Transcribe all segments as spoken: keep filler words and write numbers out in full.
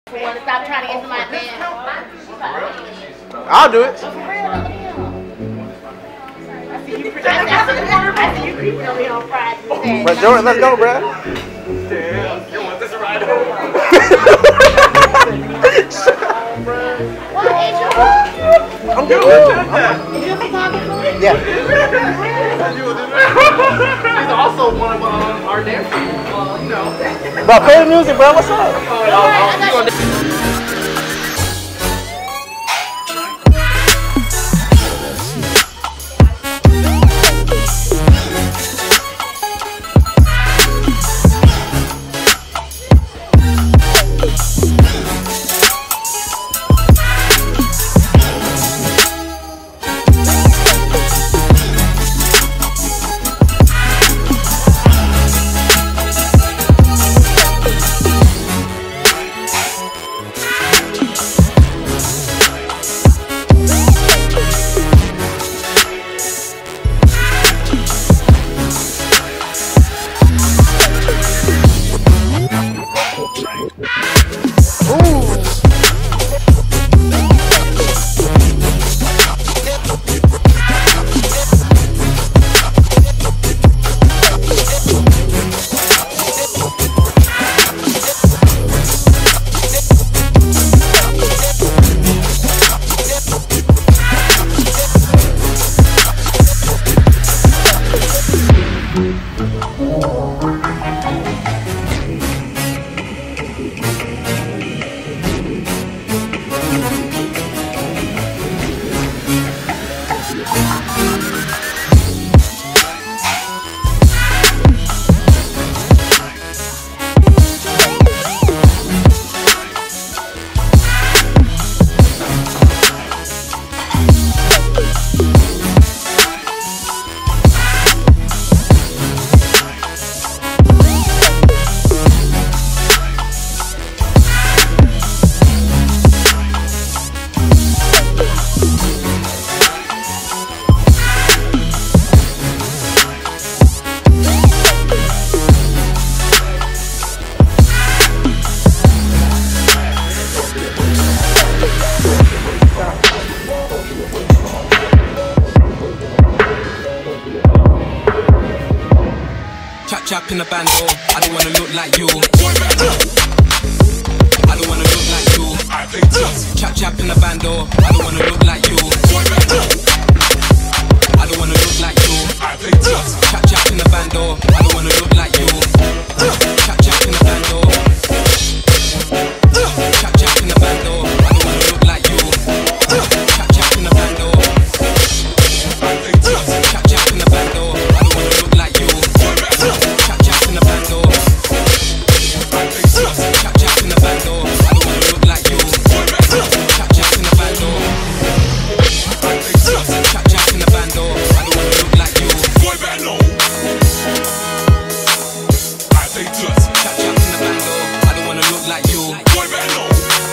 Want to stop trying to get somebody man? I'll do it. I see you creeping over here on Friday. But Jordan, let's go, bro. Damn, you want this ride home? What, Angel? I'm good. Is you a photographer? Yeah. He's also one of um, our dancers. Uh, you know. Bro, play the music, bro. What's up? Oh, oh, oh, Chap in the bando, I don't wanna look like you. I don't wanna look like you. Chap chap in the bando, I don't wanna look like you. I don't wanna look like you. Chap chap in the bando, I don't wanna look like you. Chap chap in the bando. Chap chap in the bando, I don't wanna look like you. Chap chap in the bando. Chap chap in the bando, I don't wanna look like you. Chap chap in the bando. Chap chap in the bando, I don't wanna look like you. Chap chap in the bando. Chap chap in the bando, I don't wanna look like you. Boy bando. I say just. Chap chap in the bando, I don't wanna look like you. Boy bando.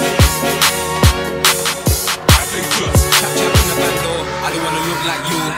I say just. Chap chap in the bando, I don't wanna look like you.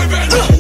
Seven.